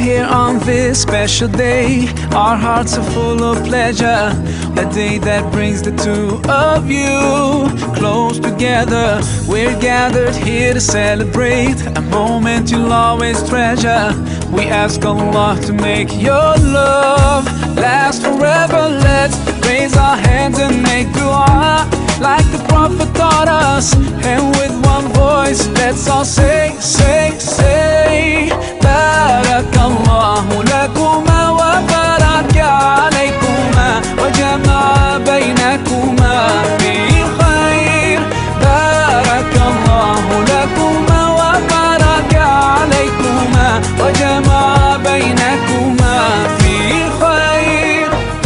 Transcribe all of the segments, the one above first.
here on this special day. Our hearts are full of pleasure, a day that brings the two of you close together. We're gathered here to celebrate a moment you'll always treasure. We ask Allah to make your love last forever. Let's raise our hands and make dua like the Prophet taught us, and with one voice let's all say, say, say, Barakallahu lakuma wa baraka alaykuma wa jama'a baynakuma fi khair. Barakallahu lakuma wa baraka alaykuma wa jama'a baynakuma fi khair.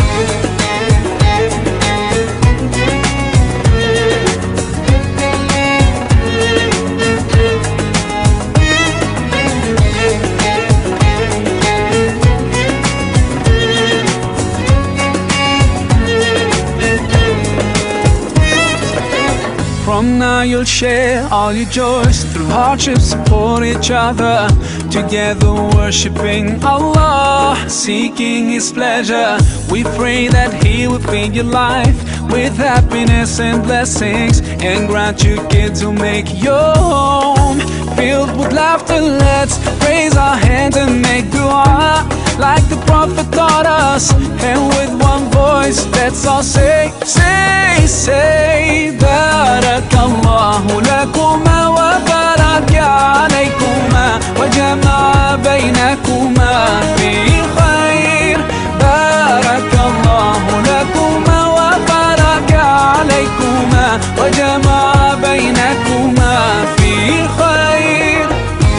From now you'll share all your joys, through hardships support each other, together worshiping Allah, seeking His pleasure. We pray that He will fill your life with happiness and blessings, and grant you kids who make your home filled with laughter. Let's raise our hands and make dua like the Prophet taught us, and with one voice let's all say, say, say, Barakallahu lakuma wa baraka alaykuma wa jama'a baynakuma fi khair. Barakallahu lakuma wa baraka alaykuma wa jama'a baynakuma fi khair.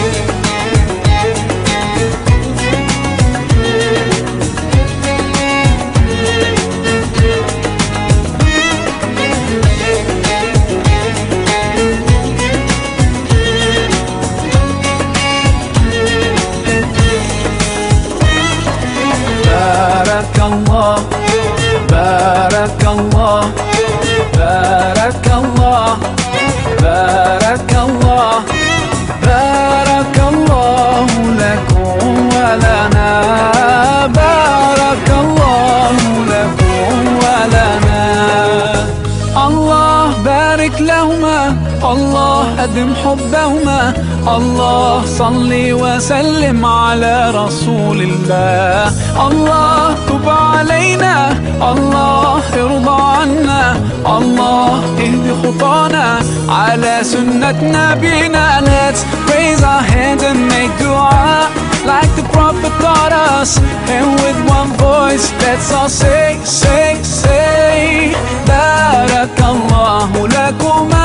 Barakallah, Barakallah, Barakallah, Barakallah, Barakallahu lakum wa lana, Barakallahu lakum wa lana. Allah barik lahuma, Allah adim hubbahuma, Allah salli wa sallim ala rasulillah. Allah tub alayna, Allah irda anna, Allah ihdi khutana ala sunnat nabina. Let's raise our hands and make dua like the Prophet taught us, and with one voice let's all say, say, say, Barakallahu lakum